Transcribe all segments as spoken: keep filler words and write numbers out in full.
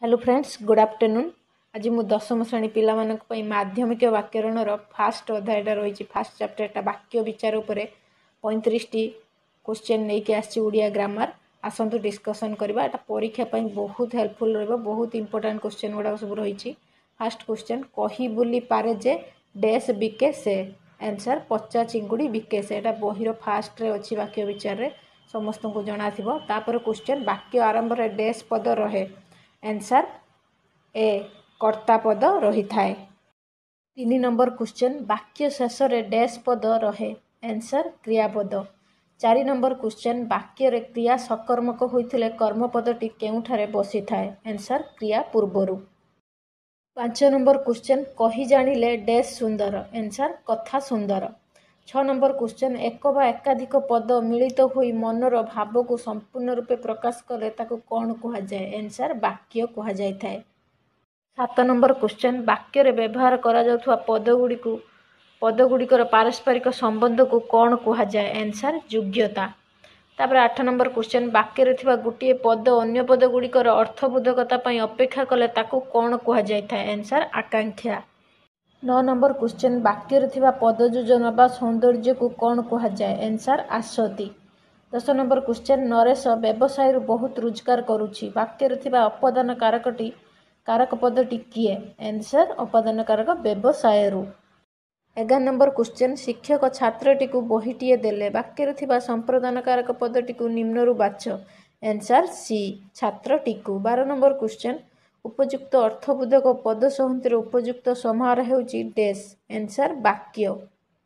Hello friends, good afternoon. आज मु दशम श्रेणी पिला माध्यमिक व्याकरण फास्ट अध्यायटा रही फास्ट चैप्टर वाक्य विचार उपरे पैंतीस टी क्वेश्चन लेके आसिया ग्रामर आसतु डिस्कसन करबा। एटा परीक्षा पई बहुत हेल्पफुल रहबो। बहुत इंपोर्टेंट क्वेश्चन गुडा सब रही। फास्ट क्वेश्चन कही बुली पारे जे डैश बिके से आंसर पचा चिंगुड़ी बिके से। एटा बहिर फास्ट रे अछि वाक्य विचार रे समस्त को जणा थिबो। तापर क्वेश्चन वाक्य आरंभ रे डैश पद रहे आंसर ए कर्ता पद रही थाए। तीन नंबर क्वेश्चन वाक्य शेष रे डैश पद रहे आंसर क्रियापद। चार नंबर क्वेश्चन वाक्य रे क्रिया सकर्मक होइथिले कर्मपदटी केउठारे बसी थाए आंसर क्रिया पूर्वरु। पांच नंबर क्वेश्चन कही जानिले डैश सुंदर आंसर कथा सुंदर। छ नंबर क्वेश्चन एक बा एकाधिक पद मिलित होई मनर भाव को संपूर्ण रूपे प्रकाश कले ताको कौन कहा जाए आंसर वाक्य कहा जाय थाए। सात नंबर क्वेश्चन वाक्य रे व्यवहार करा जाउथवा पदगुडी को पदगुडिकर पारस्परिक संबंध को कौन कहा जाए आंसर योग्यता। तापर आठ नंबर क्वेश्चन वाक्य रे थिबा गुटिए पद अन्य पदगुडिकर अर्थबोधकता पई अपेक्षा कले ताको कौन कहा जाय थाए आंसर आकांक्षा। नौ नंबर क्वेश्चन वाक्य रे थिबा पद योजना बा सौंदर्य को कौन कहा जाए आंसर आसती। दस नंबर क्वेश्चन नरेश व्यवसाय बहुत रोजगार करुछि वाक्य रे थिबा अपदान कारकटी कारक पदटी किए आंसर अपदान कारक व्यवसाय रु। एगार नंबर क्वेश्चन शिक्षक छात्रटी को बहीटीए देले वाक्य रे थिबा संप्रदान कारक पदटी को निम्नरु बाछ आंसर सी छात्रटी को। बारह नंबर क्वेश्चन उपयुक्त अर्थबोधक पद संहितार उपयुक्त समाहार हेउची डैश आंसर वाक्य।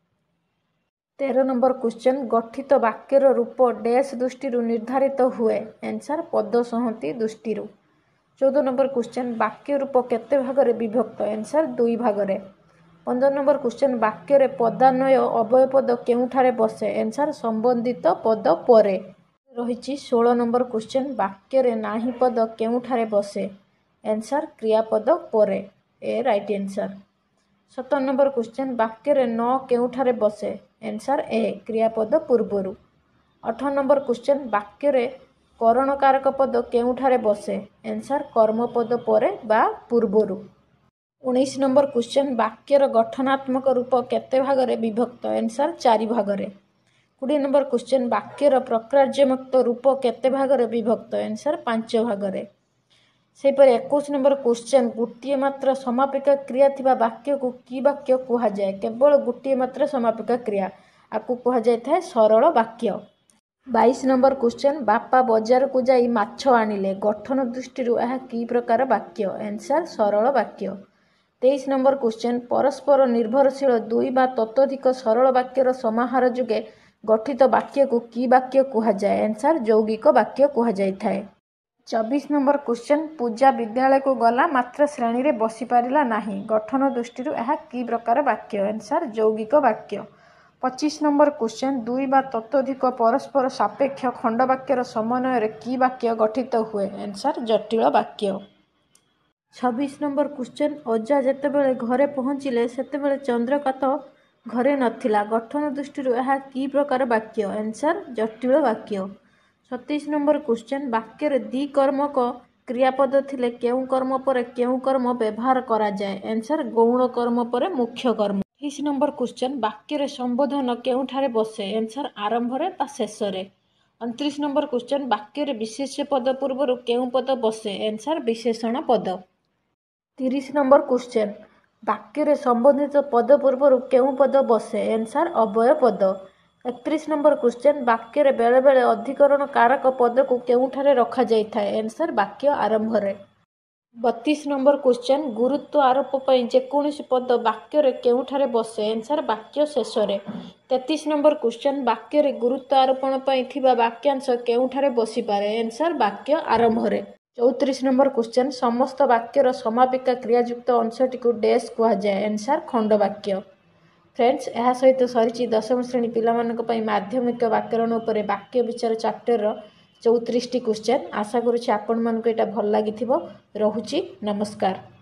तेरह नंबर क्वेश्चन गठित वाक्यर रूप डैश दृष्टि निर्धारित हुए आंसर पद संहति दृष्टि। चौदह नंबर क्वेश्चन वाक्य रूप केते भागरे विभक्त आंसर दुई भागरे। पंद्रह नंबर क्वेश्चन वाक्य रे पदान्वय अवय पद केउठारे बसे आंसर संबंधित पद परे रही। सोलह नंबर क्वेश्चन वाक्य रे नाही पद केउठारे बसे आंसर क्रियापद परे ए राइट आंसर। सत्रह नंबर क्वेश्चन वाक्य रे न केउठारे बसे आंसर ए क्रियापद पूर्वरु। अठारह नंबर क्वेश्चन वाक्य रे करण कारक पद केउठारे बसे आंसर कर्मपद परे बा पूर्वरु। उन्नीस नंबर क्वेश्चन वाक्यर गठनात्मक रूप केते भागरे विभक्त आंसर चारि भागरे। बीस नंबर क्वेश्चन वाक्यर प्रकार्यमुक्त रूप केते भागरे विभक्त आंसर पांच भागरे। सेपर इक्कीस नंबर क्वेश्चन गोटे मात्र समापिका क्रिया थिबा वाक्य को की वाक्य कहा जाए केवल गोटे मात्र समापिका क्रिया आपको कहा जाए था सरल वाक्य। बाईस नंबर क्वेश्चन बापा बाजार को जाई माछ आनिले गठन दृष्टि यह की प्रकार वाक्य आंसर सरल वाक्य। तेईस नंबर क्वेश्चन परस्पर निर्भरशील दुई बा ततोधिक सरल वाक्यर समाहार जुगे गठित वाक्य को की वाक्य कहा जाए आंसर यौगिक वाक्य कहा जाय थाए। चौबीस नंबर क्वेश्चन पूजा विद्यालय को गला मात्र श्रेणी रे बसी पारिला नाही गठन दृष्टि यह की प्रकार वाक्य आंसर यौगिक वाक्य। पच्चीस नंबर क्वेश्चन दुई बा ततोधिक परस्पर सापेक्ष खंड वाक्यर समन्वय रे की वाक्य गठित हुए आंसर जटिल वाक्य। छब्बीस नंबर क्वेश्चन अजा जेतेबेले घरे पहुँचिले सेतेबेले चंद्रकांत घरे नथिला गठन दृष्टि यह की प्रकार वाक्य आंसर जटिल वाक्य। सत्ताईस नंबर क्वेश्चन वाक्य रे दी कर्मक क्रियापद थिले केउ कर्म पर केउ कर्म व्यवहार करा जाए आंसर गौण कर्म पर मुख्य कर्म। अट्ठाईस नंबर क्वेश्चन वाक्य रे संबोधन केउठारे बसे आंसर आरंभ रे बा शेष रे। उनतीस नंबर क्वेश्चन वाक्य रे विशेष्य पद पूर्व केउ पद बसे आंसर विशेषण पद। तीस नंबर क्वेश्चन वाक्य रे संबंधित पद पूर्व केउ पद बसे आंसर अव्यय पद। इकतीस नंबर क्वेश्चन वाक्य रे बेले बेले अधिकरण कारक पद को केउठारे रखा जाय थाए आंसर वाक्य आरंभ रे। बत्तीस नंबर क्वेश्चन गुरुत्व आरोप पई जेकोसी पद वाक्य रे केउठारे बसे आंसर वाक्य शेष रे। तैंतीस नंबर क्वेश्चन वाक्य रे गुरुत्व आरोपण पई थिबा वाक्यांश केउठारे बसी पारे आंसर वाक्य आरंभ रे। चौंतीस नंबर क्वेश्चन समस्त वाक्यर समापिका क्रियायुक्त अंशटी को डैश कहा जाए आंसर खंड वाक्य। फ्रेंड्स यह सहित सरी दशम श्रेणी पिलामानक पई माध्यमिक व्याकरण उपरे वाक्य विचार चैप्टर चौंतीस टी क्वेश्चन। आशा करुछि आपण मानक एटा भल लागिथिबो। रहुछि नमस्कार।